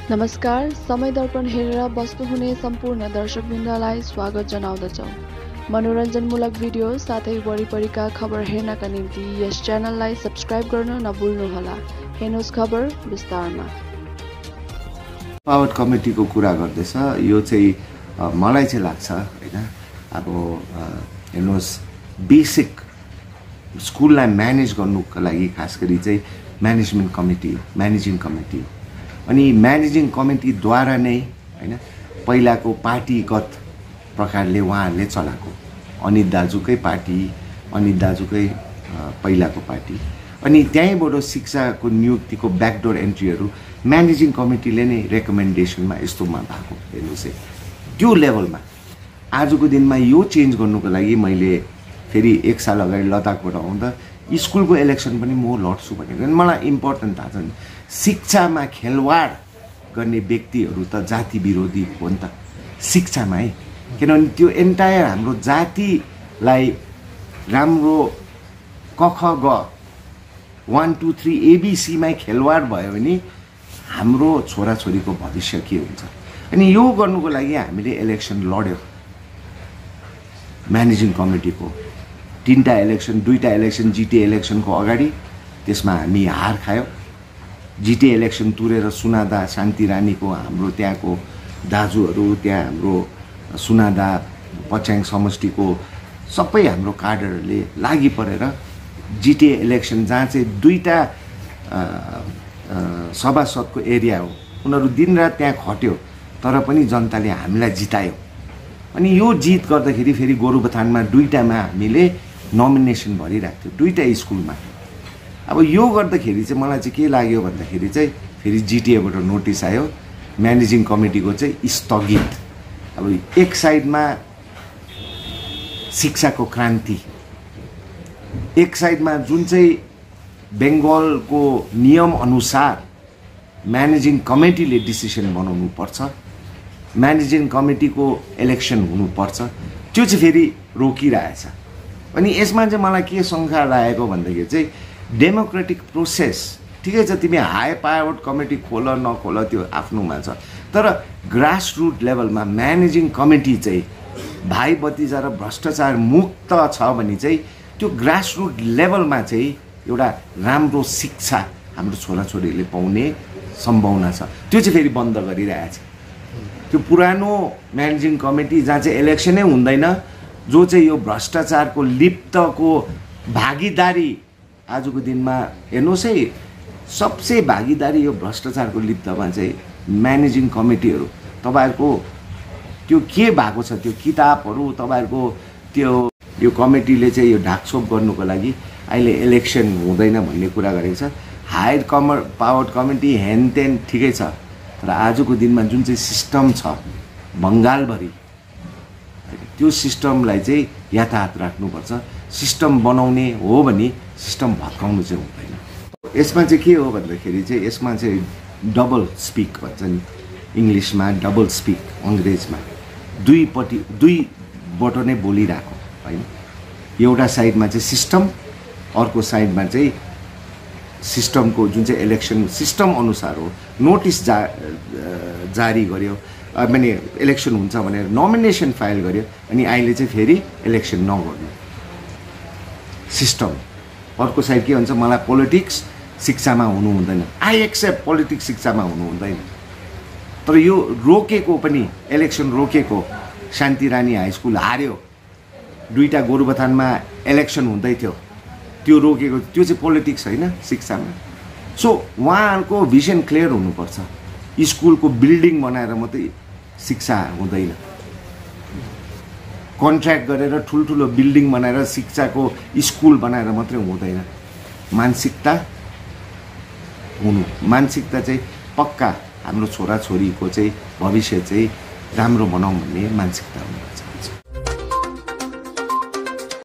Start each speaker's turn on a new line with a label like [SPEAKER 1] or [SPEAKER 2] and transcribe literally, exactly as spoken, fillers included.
[SPEAKER 1] नमस्कार, समय दर्पण हेरेर बस्नुहुने सम्पूर्ण दर्शकवृन्दलाई स्वागत जनाउँदछौँ। मनोरञ्जनमूलक भिडियो साथै वरिपरिका खबर हेर्नका निम्ति यस च्यानललाई सब्स्क्राइब गर्न नभुल्नुहोला। हेर्नुहोस् खबर विस्तारमा।
[SPEAKER 2] पावर कमिटीको कुरा गर्दैछ, यो चाहिँ मलाई चाहिँ लाग्छ हैन, अब हेर्नुहोस् बेसिक स्कुललाई म्यानेज गर्नुको लागि खास गरी चाहिँ म्यानेजमेन्ट कमिटी म्यानेजिङ कमिटी अनि म्यानेजिङ कमिटीद्वारा नै हैन पहिलाको पार्टीगत प्रकारले उहाँहरूले चलाएको अनित दाजुकै पार्टी अनित दाजुकै पहिलाको पार्टी अनि त्यहीँबाट शिक्षाको नियुक्तिको ब्याकडोर एन्ट्रीहरू म्यानेजिङ कमिटीले नै रेकमेन्डेसनमा यस्तोमा भएको हेर्नुहोस् है। त्यो लेभलमा आजको दिनमा यो चेन्ज गर्नुको लागि मैले फेरि एक साल अगाडि लद्दाखबाट आउँदा स्कुलको इलेक्सन पनि म लड्छु भनेको मलाई इम्पोर्टेन्ट थाहा छ नि। शिक्षामा खेलवाड गर्ने व्यक्तिहरू त जाति विरोधी हो नि त शिक्षामा है, किनभने त्यो एन्टायर हाम्रो जातिलाई राम्रो क ख ग वान टू थ्री एबिसीमै खेलवाड भयो भने हाम्रो छोराछोरीको भविष्य के हुन्छ। अनि यो गर्नुको लागि हामीले इलेक्सन लड्यो म्यानेजिङ कमिटीको तीनटा इलेक्सन दुईटा इलेक्सन जिटिए इलेक्सनको अगाडि, त्यसमा हामी हार खायौँ। जिटिए इलेक्सन तुरेर सुनादा शान्ति रानीको हाम्रो त्यहाँको दाजुहरू त्यहाँ हाम्रो सुनादा पछ्याङ समष्टिको सबै हाम्रो कार्डरहरूले लागि परेर जिटिए इलेक्सन जहाँ चाहिँ दुईटा सभासदको एरिया हो उनीहरू दिनरात त्यहाँ खट्यो तर पनि जनताले हामीलाई जितायो। अनि यो जित गर्दाखेरि फेरि गोरुबथानमा दुईटामा हामीले नोमिनेसन भरिरहेको थियो दुईटा स्कुलमा। अब यो गर्दाखेरि चाहिँ मलाई चाहिँ के लाग्यो भन्दाखेरि चाहिँ फेरि जिटिएबाट नोटिस आयो म्यानेजिङ कमिटीको चाहिँ स्थगित। अब एक साइडमा शिक्षाको क्रान्ति, एक साइडमा जुन चाहिँ बेङ्गलको नियम अनुसार म्यानेजिङ कमिटीले डिसिसन बनाउनु पर्छ, म्यानेजिङ कमिटीको इलेक्सन हुनुपर्छ, त्यो चाहिँ फेरि रोकिरहेछ। अनि यसमा चाहिँ मलाई के शङ्का लागेको भन्दाखेरि चाहिँ डेमोक्रेटिक प्रोसेस ठिकै छ, तिमी हाई पावर्ड कमिटी खोल नखोल त्यो आफ्नोमा छ, तर ग्रासरुट लेभलमा म्यानेजिङ कमिटी चाहिँ भाइ भतिजा र भ्रष्टाचार मुक्त छ भने चाहिँ त्यो ग्रासरुट लेभलमा चाहिँ एउटा राम्रो शिक्षा हाम्रो छोराछोरीले पाउने सम्भावना छ। त्यो चाहिँ फेरि बन्द गरिरहेछ। त्यो पुरानो म्यानेजिङ कमिटी जहाँ चाहिँ इलेक्सनै हुँदैन, जो चाहिँ यो भ्रष्टाचारको लिप्तको भागीदारी आजको दिनमा हेर्नुहोस् है, सबसे भागीदारी यो भ्रष्टाचारको लिप्तमा चाहिँ म्यानेजिङ कमिटीहरू। तपाईँहरूको त्यो के भएको छ, त्यो किताबहरू तपाईँहरूको त्यो यो कमिटीले चाहिँ यो ढाकछोप गर्नुको लागि अहिले इलेक्सन हुँदैन भन्ने कुरा गरेको छ। हायर कमर पावर्ड कमिटी हेनतेन ठिकै छ, तर आजको दिनमा जुन चाहिँ सिस्टम छ बङ्गालभरि त्यो सिस्टमलाई चाहिँ यथावत राख्नुपर्छ। सिस्टम बनाउने हो भने सिस्टम भत्काउनु चाहिँ हुँदैन। यसमा चाहिँ के हो भन्दाखेरि चाहिँ यसमा चाहिँ डबल स्पिक भन्छ नि इङ्ग्लिसमा, डबल स्पिक अङ्ग्रेजमा, दुईपट्टि दुईबाट नै बोलिरहेको होइन। एउटा साइडमा चाहिँ सिस्टम, अर्को साइडमा चाहिँ सिस्टमको जुन चाहिँ इलेक्सन सिस्टम अनुसार हो नोटिस जा जारी गर्यो, माने इलेक्सन हुन्छ भनेर नोमिनेसन फाइल गर्यो, अनि अहिले चाहिँ फेरि इलेक्सन नगर्नु सिस्टम। अर्को साइड के भन्छ, मलाई पोलिटिक्स शिक्षामा हुनु हुँदैन, आई एक्सेप्ट पोलिटिक्स शिक्षामा हुनु हुँदैन, तर यो रोकेको पनि इलेक्सन रोकेको शान्ति रानी हाई स्कुल हार्यो, दुईटा गोरुबथानमा इलेक्सन हुँदै थियो, त्यो रोकेको त्यो चाहिँ पोलिटिक्स होइन शिक्षामा। सो उहाँहरूको भिजन क्लियर हुनुपर्छ। स्कुलको बिल्डिङ बनाएर मात्रै शिक्षा हुँदैन, कन्ट्र्याक्ट गरेर ठुल्ठुलो बिल्डिङ बनाएर शिक्षाको स्कुल बनाएर मात्रै हुँदैन। मानसिकता हुनु मानसिकता चाहिँ पक्का हाम्रो छोराछोरीको चाहिँ भविष्य चाहिँ राम्रो बनाऊँ भन्ने मानसिकता हुनुपर्छ।